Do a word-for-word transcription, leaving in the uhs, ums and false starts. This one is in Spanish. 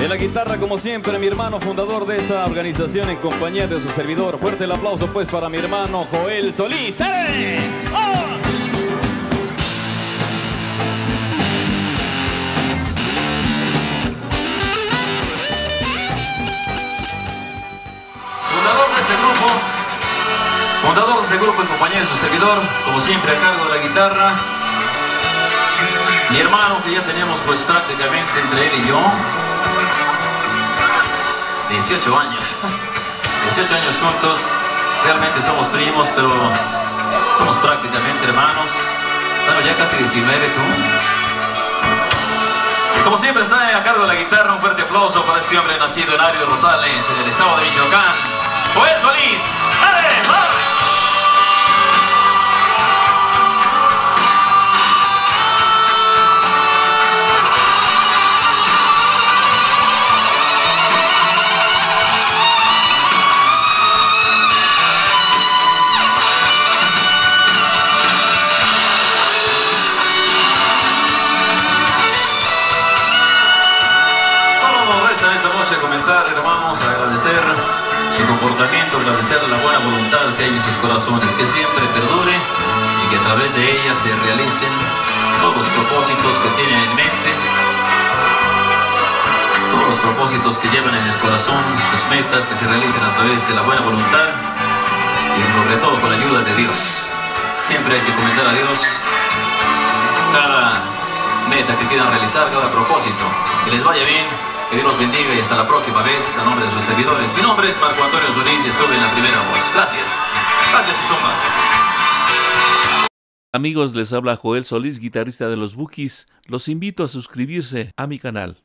En la guitarra, como siempre, mi hermano fundador de esta organización en compañía de su servidor. Fuerte el aplauso pues para mi hermano Joel Solís. ¡Eh! ¡Oh! Fundador de este grupo, fundador de este grupo en compañía de su servidor, como siempre a cargo de la guitarra, mi hermano que ya tenemos pues prácticamente entre él y yo dieciocho años, dieciocho años juntos, realmente somos primos, pero somos prácticamente hermanos. Bueno, ya casi diecinueve tú. Como siempre está a cargo de la guitarra, un fuerte aplauso para este hombre nacido en Ario Rosales, en el estado de Michoacán, Joel Solís. ¡Ale, va! Comentar, hermanos, agradecer su comportamiento, agradecer la buena voluntad que hay en sus corazones, que siempre perdure y que a través de ella se realicen todos los propósitos que tienen en mente, todos los propósitos que llevan en el corazón, sus metas que se realicen a través de la buena voluntad y sobre todo con la ayuda de Dios. Siempre hay que comentar a Dios cada meta que quieran realizar, cada propósito. Que les vaya bien. Que Dios los bendiga y hasta la próxima vez a nombre de sus servidores. Mi nombre es Marco Antonio Solís y estuve en la primera voz. Gracias. Gracias, Susuma. Amigos, les habla Joel Solís, guitarrista de los Bukis. Los invito a suscribirse a mi canal.